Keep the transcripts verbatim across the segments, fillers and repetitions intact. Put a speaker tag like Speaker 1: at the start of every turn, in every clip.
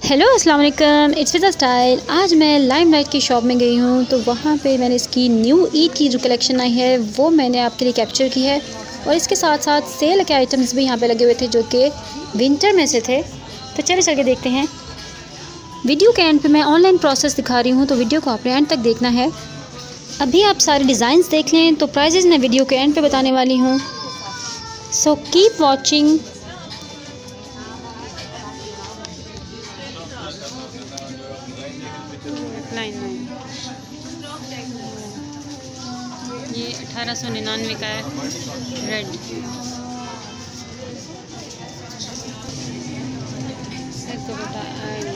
Speaker 1: Hello अस्सलाम वालेकुम, it's Fiza style. आज मैं लाइमलाइट की शॉप में गई हूँ तो वहाँ पे मैंने इसकी न्यू ईद की जो कलेक्शन आई है वो मैंने आपके लिए कैप्चर की है। और इसके साथ साथ सेल के आइटम्स भी यहाँ पे लगे हुए थे जो कि विंटर में से थे। तो चले चल के देखते हैं। वीडियो के एंड पे मैं ऑनलाइन प्रोसेस दिखा रही हूँ तो वीडियो को आपने एंड तक देखना है। अभी आप सारे डिज़ाइंस देख लें तो प्राइजेज़ मैं वीडियो के एंड पे बताने वाली हूँ। So keep watching.
Speaker 2: Nine nine ये अठारह सौ निन्यानवे का है रेड। एक तो बता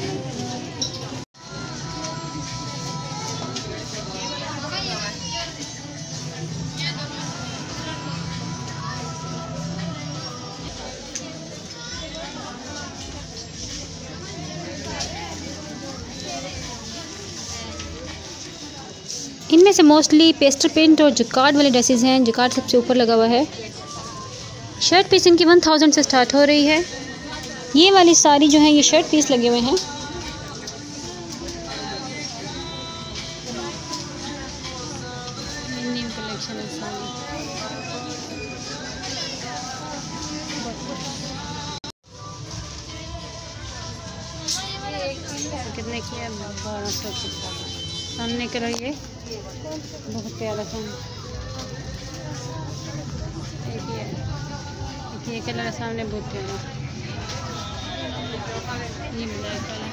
Speaker 1: इनमें से मोस्टली पेस्टल प्रिंट और जिकार्ड वाले ड्रेसेस हैं। जिकार्ड सबसे ऊपर लगा हुआ है। शर्ट पीस इनकी वन थाउजेंड से स्टार्ट हो रही है। ये वाली सारी जो है ये शर्ट पीस लगे हुए हैं।
Speaker 2: न्यू कलेक्शन है सारी। कितने की है? बारह सौ की। सामने करो, ये बहुत प्यारा था। एक ही है, एक ये कलर सामने बहुत प्यारा। ये ब्लैक कलर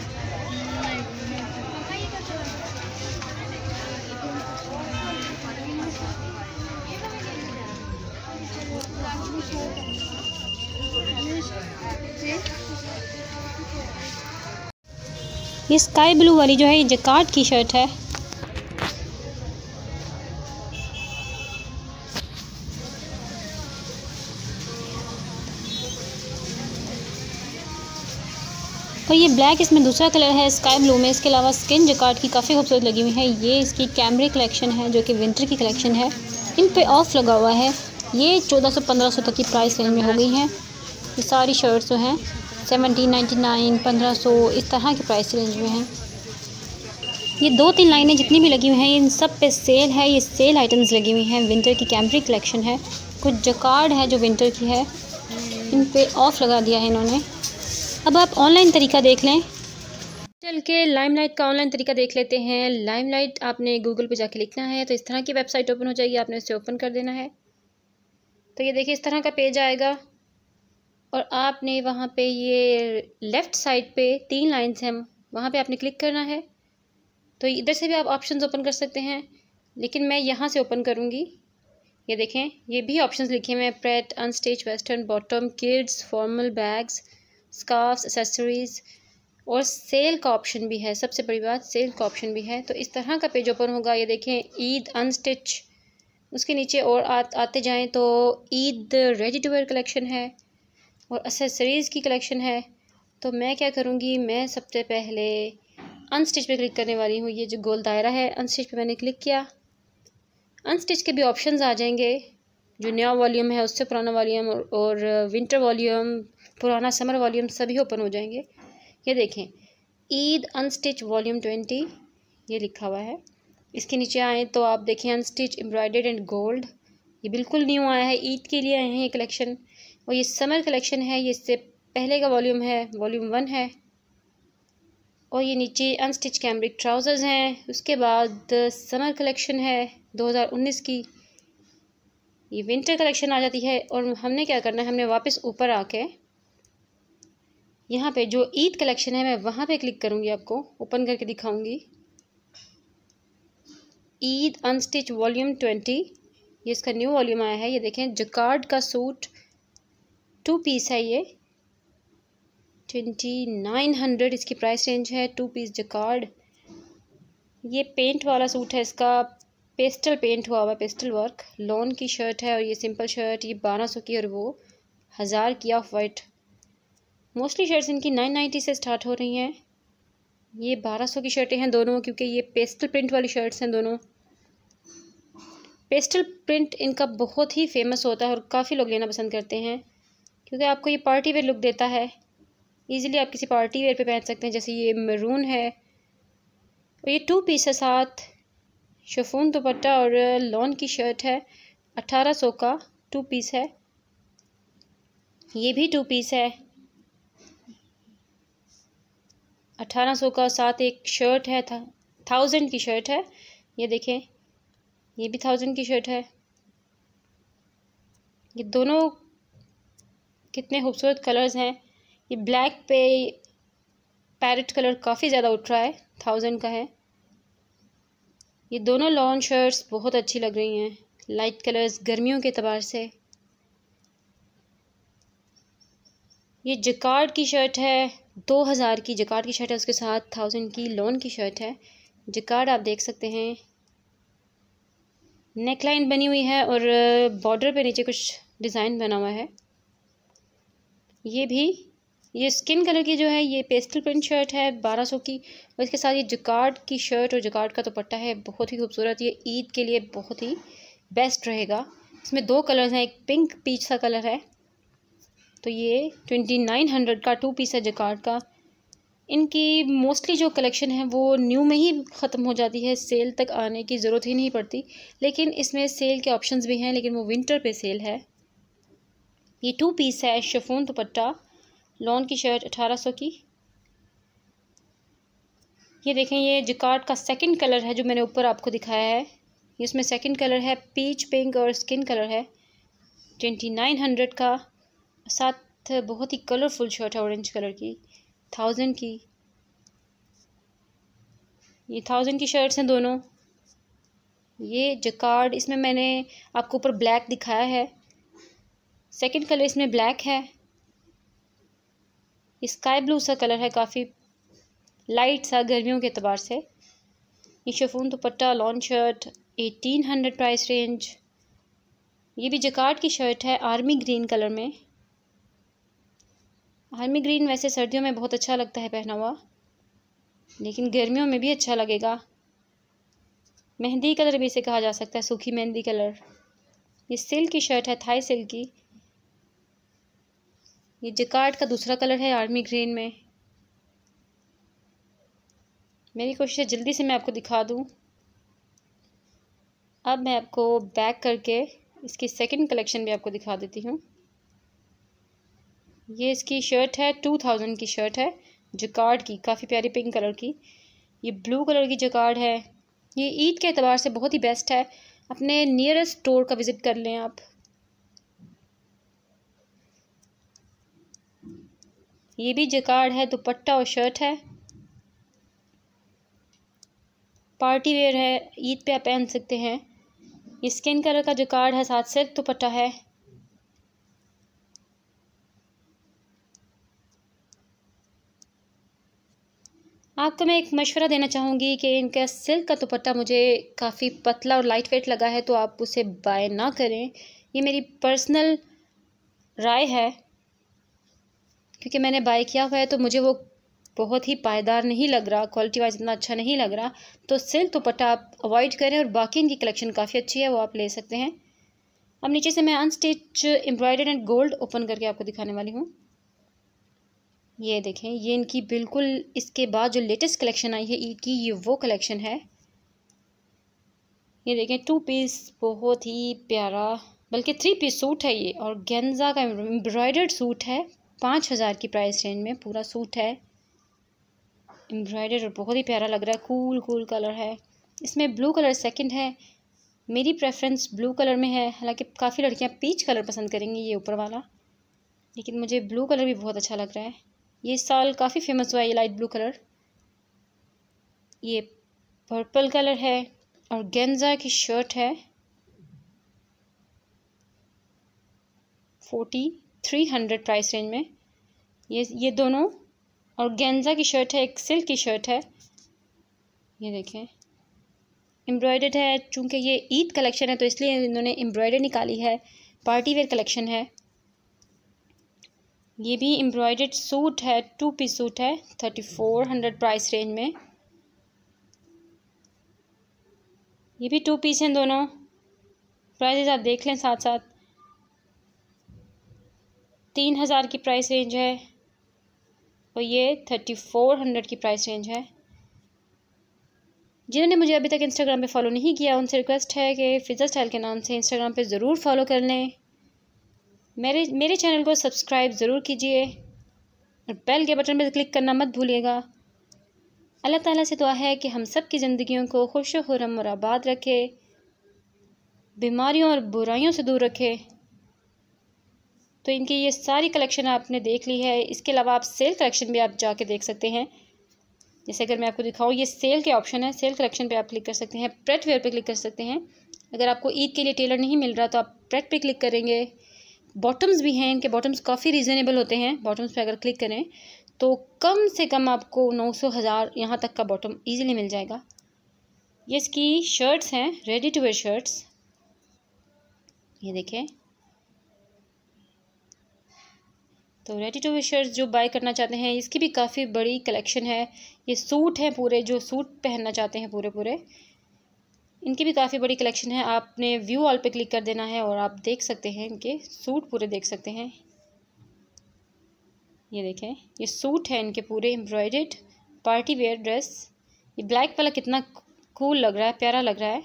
Speaker 1: ये स्काई ब्लू वाली जो है ये जिकार्ड की शर्ट है। और ये ब्लैक इसमें दूसरा कलर है स्काई ब्लू में। इसके अलावा स्किन जिकार्ड की काफ़ी खूबसूरत लगी हुई है। ये इसकी कैमरे कलेक्शन है जो कि विंटर की कलेक्शन है। इन पे ऑफ लगा हुआ है। ये चौदह सौ पंद्रह सौ तक की प्राइस रेंज में हो गई हैं। ये सारी शर्ट्स जो हैं सेवनटीन नाइन्टी नाइन पंद्रह सौ इस तरह की प्राइस रेंज में हैं। ये दो तीन लाइनें जितनी भी लगी हुई हैं इन सब पे सेल है। ये सेल आइटम्स लगी हुई हैं। विंटर की कैमरे कलेक्शन है। कुछ जिकार्ड है जो विंटर की है, इन पे ऑफ लगा दिया है इन्होंने। अब आप ऑनलाइन तरीका देख लें। चल के लाइमलाइट का ऑनलाइन तरीका देख लेते हैं। लाइमलाइट आपने गूगल पे जाके लिखना है तो इस तरह की वेबसाइट ओपन हो जाएगी। आपने इसे ओपन कर देना है तो ये देखिए इस तरह का पेज आएगा। और आपने वहाँ पे ये लेफ़्ट साइड पे तीन लाइन्स हैं, वहाँ पे आपने क्लिक करना है। तो इधर से भी आप ऑप्शंस ओपन कर सकते हैं, लेकिन मैं यहाँ से ओपन करूँगी। ये देखें ये भी ऑप्शंस लिखे हुए हैं, pret, unstitch, western, bottom, kids, formal, bags, scarfs, accessories और सेल का ऑप्शन भी है। सबसे बड़ी बात सेल का ऑप्शन भी है। तो इस तरह का पेज ओपन होगा। ये देखें ईद अनस्टिच, उसके नीचे और आ, आते जाएं तो Eid ready to wear collection है और एक्सेसरीज़ की कलेक्शन है। तो मैं क्या करूँगी, मैं सबसे पहले अनस्टिच पे क्लिक करने वाली हूँ। ये जो गोल दायरा है अनस्टिच पे मैंने क्लिक किया। अनस्टिच के भी ऑप्शंस आ जाएंगे, जो नया वॉल्यूम है उससे पुराना वॉल्यूम और विंटर वॉल्यूम, पुराना समर वॉल्यूम सभी ओपन हो जाएंगे। ये देखें ईद अनस्टिच वॉल्यूम ट्वेंटी ये लिखा हुआ है। इसके नीचे आए तो आप देखें अनस्टिच एम्ब्रॉयडर्ड एंड गोल्ड, ये बिल्कुल न्यू आया है, ईद के लिए आए हैं ये कलेक्शन। और ये समर कलेक्शन है, ये इससे पहले का वॉल्यूम है, वॉल्यूम वन है। और ये नीचे अनस्टिच कैमरिक ट्राउज़र्स हैं। उसके बाद समर कलेक्शन है दो हज़ार उन्नीस की, ये विंटर कलेक्शन आ जाती है। और हमने क्या करना है, हमने वापस ऊपर आके यहाँ पे जो ईद कलेक्शन है मैं वहाँ पे क्लिक करूँगी, आपको ओपन करके दिखाऊँगी। ईद अनस्टिच वॉल्यूम ट्वेंटी ये इसका न्यू वॉल्यूम आया है। ये देखें जिकार्ड का सूट टू पीस है, ये ट्वेंटी नाइन हंड्रेड इसकी प्राइस रेंज है। टू पीस जिकार्ड, ये पेंट वाला सूट है, इसका पेस्टल पेंट हुआ हुआ, पेस्टल वर्क, लॉन की शर्ट है। और ये सिंपल शर्ट ये बारह सौ की और वो हज़ार की ऑफ वाइट। मोस्टली शर्ट्स इनकी नाइन नाइन्टी से स्टार्ट हो रही हैं। ये बारह सौ की शर्टें हैं दोनों, क्योंकि ये पेस्टल प्रिंट वाली शर्ट्स हैं दोनों। पेस्टल प्रिंट इनका बहुत ही फेमस होता है और काफ़ी लोग लेना पसंद करते हैं, क्योंकि आपको ये पार्टी वेयर लुक देता है। इजीली आप किसी पार्टी वेयर पे पहन सकते हैं। जैसे ये मैरून है और ये टू पीस है, साथ शिफॉन दुपट्टा और लॉन की शर्ट है। अठारह सौ का टू पीस है। ये भी टू पीस है, अठारह सौ का, साथ एक शर्ट है, था थाउजेंड की शर्ट है। ये देखें, ये भी थाउजेंड की शर्ट है। ये दोनों कितने खूबसूरत कलर्स हैं। ये ब्लैक पे पैरेट कलर काफ़ी ज़्यादा उठ रहा है, थाउजेंड का है। ये दोनों लॉन शर्ट्स बहुत अच्छी लग रही हैं, लाइट कलर्स गर्मियों के एतबार से। ये जकार्ड की शर्ट है, दो हज़ार की जकार्ड की शर्ट है, उसके साथ थाउजेंड की लॉन की शर्ट है। जकार्ड आप देख सकते हैं, नेकलाइन बनी हुई है और बॉर्डर पे नीचे कुछ डिज़ाइन बना हुआ है। ये भी ये स्किन कलर की जो है, ये पेस्टल प्रिंट शर्ट है, बारह सौ की। और इसके साथ ये जकार्ड की शर्ट और जकार्ड का दुपट्टा है, बहुत ही खूबसूरत। ये ईद के लिए बहुत ही बेस्ट रहेगा। इसमें दो कलर्स हैं, एक पिंक पीच सा कलर है। तो ये ट्वेंटी नाइन हंड्रेड का टू पीस है जकार्ड का। इनकी मोस्टली जो कलेक्शन है वो न्यू में ही ख़त्म हो जाती है, सेल तक आने की ज़रूरत ही नहीं पड़ती। लेकिन इसमें सेल के ऑप्शंस भी हैं, लेकिन वो विंटर पे सेल है। ये टू पीस है, शिफॉन दुपट्टा, लॉन की शर्ट, अठारह सौ की। ये देखें, ये जकार्ड का सेकंड कलर है जो मैंने ऊपर आपको दिखाया है। इसमें सेकंड कलर है, पीच पिंक और स्किन कलर है। ट्वेंटी नाइन हंड्रेड का, साथ बहुत ही कलरफुल शर्ट है ऑरेंज कलर की, थाउजेंड की। ये थाउजेंड की शर्ट्स हैं दोनों। ये जकार्ड, इसमें मैंने आपको ऊपर ब्लैक दिखाया है, सेकंड कलर इसमें ब्लैक है। स्काई ब्लू सा कलर है, काफ़ी लाइट सा गर्मियों के अतबार से। ये chiffon dupatta, lawn shirt, eighteen hundred price range. ये भी जकार्ड की शर्ट है, आर्मी ग्रीन कलर में। आर्मी ग्रीन वैसे सर्दियों में बहुत अच्छा लगता है पहना हुआ, लेकिन गर्मियों में भी अच्छा लगेगा। मेहंदी कलर भी इसे कहा जा सकता है, सूखी मेहंदी कलर। ये सिल्क की शर्ट है, थाई सिल्क की। ये जकार्ड का दूसरा कलर है, आर्मी ग्रीन में। मेरी कोशिश है जल्दी से मैं आपको दिखा दूं। अब मैं आपको बैक करके इसकी सेकंड कलेक्शन भी आपको दिखा देती हूँ। ये इसकी शर्ट है, टू थाउजेंड की शर्ट है, जकार्ड की, काफ़ी प्यारी पिंक कलर की। ये ब्लू कलर की जकार्ड है। ये ईद के अतबार से बहुत ही बेस्ट है। अपने नियरेस्ट स्टोर का विज़िट कर लें आप। ये भी जकार्ड है, दुपट्टा और शर्ट है, पार्टी वेयर है, ईद पे आप पहन सकते हैं। ये स्किन कलर का जकार्ड है, साथ सिल्क दुपट्टा है। आपको मैं एक मशवरा देना चाहूँगी कि इनका सिल्क का दुपट्टा मुझे काफ़ी पतला और लाइट वेट लगा है, तो आप उसे बाय ना करें। ये मेरी पर्सनल राय है, क्योंकि मैंने बाय किया हुआ है तो मुझे वो बहुत ही पायदार नहीं लग रहा, क्वालिटी वाइज इतना अच्छा नहीं लग रहा। तो सिल्क दुपट्टा आप अवॉइड करें। और बाकी इनकी कलेक्शन काफ़ी अच्छी है, वो आप ले सकते हैं। अब नीचे से मैं unstitch embroidered and gold open करके आपको दिखाने वाली हूँ। ये देखें, ये इनकी बिल्कुल इसके बाद जो लेटेस्ट कलेक्शन आई है ईद की, ये वो कलेक्शन है। ये देखें, टू पीस बहुत ही प्यारा, बल्कि थ्री पीस सूट है ये, और गेंजा का एम्ब्रॉयडर्ड सूट है। पाँच हज़ार की प्राइस रेंज में पूरा सूट है, एम्ब्रॉयडर्ड, और बहुत ही प्यारा लग रहा है। कूल कूल कलर है। इसमें ब्लू कलर सेकंड है। मेरी प्रेफरेंस ब्लू कलर में है, हालांकि काफ़ी लड़कियां पीच कलर पसंद करेंगी, ये ऊपर वाला, लेकिन मुझे ब्लू कलर भी बहुत अच्छा लग रहा है। ये इस साल काफ़ी फेमस हुआ है ये लाइट ब्लू कलर। ये पर्पल कलर है और गेंजा की शर्ट है, forty three hundred price range में। ये ये दोनों, और गेंजा की शर्ट है, एक सिल्क की शर्ट है। ये देखें, एम्ब्रॉयडर्ड है। चूँकि ये ईद कलेक्शन है तो इसलिए इन्होंने एम्ब्रॉयडर निकाली है। पार्टी वेयर कलेक्शन है। ये भी एम्ब्रॉयडर्ड सूट है, टू पीस सूट है, thirty four hundred price range में। ये भी टू पीस हैं दोनों। प्राइसेस आप देख लें साथ साथ। तीन हज़ार की प्राइस रेंज है। और ये थर्टी फोर हंड्रेड की प्राइस रेंज है। जिन्होंने मुझे अभी तक इंस्टाग्राम पे फॉलो नहीं किया उनसे रिक्वेस्ट है कि फ़िज़ा स्टाइल के नाम से इंस्टाग्राम पे ज़रूर फॉलो कर लें। मेरे मेरे चैनल को सब्सक्राइब ज़रूर कीजिए और बेल के बटन पर क्लिक करना मत भूलिएगा। अल्लाह ताला से दुआ है कि हम सब की ज़िंदगियों को खुश खुर्रम और आबाद रखे, बीमारियों और बुराइयों से दूर रखे। तो इनकी ये सारी कलेक्शन आपने देख ली है। इसके अलावा आप सेल कलेक्शन भी आप जाके देख सकते हैं। जैसे अगर मैं आपको दिखाऊँ, ये सेल के ऑप्शन है, सेल कलेक्शन पे आप क्लिक कर सकते हैं, प्रेट वेयर पे क्लिक कर सकते हैं। अगर आपको ईद के लिए टेलर नहीं मिल रहा तो आप प्रेट पे क्लिक करेंगे। बॉटम्स भी हैं, इनके बॉटम्स काफ़ी रीज़नेबल होते हैं। बॉटम्स पे अगर क्लिक करें तो कम से कम आपको नौ सौ हज़ार यहाँ तक का बॉटम ईजिली मिल जाएगा। ये इसकी शर्ट्स हैं, रेडी टू वेयर शर्ट्स, ये देखें। तो रेडी टू वेयर शर्ट्स जो बाय करना चाहते हैं, इसकी भी काफ़ी बड़ी कलेक्शन है। ये सूट हैं पूरे, जो सूट पहनना चाहते हैं पूरे पूरे, इनकी भी काफ़ी बड़ी कलेक्शन है। आपने व्यू ऑल पे क्लिक कर देना है और आप देख सकते हैं, इनके सूट पूरे देख सकते हैं। ये देखें, ये सूट है इनके पूरे एम्ब्रॉयडर्ड पार्टी वेयर ड्रेस। ये ब्लैक वाला कितना कूल लग रहा है, प्यारा लग रहा है।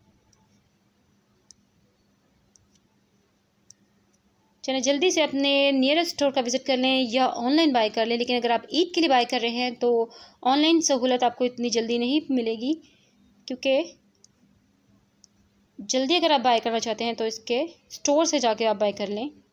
Speaker 1: चलिए जल्दी से अपने नियरेस्ट स्टोर का विज़िट कर लें या ऑनलाइन बाय कर लें। लेकिन अगर आप ईद के लिए बाय कर रहे हैं तो ऑनलाइन सहूलत आपको इतनी जल्दी नहीं मिलेगी, क्योंकि जल्दी अगर आप बाय करना चाहते हैं तो इसके स्टोर से जाके आप बाय कर लें।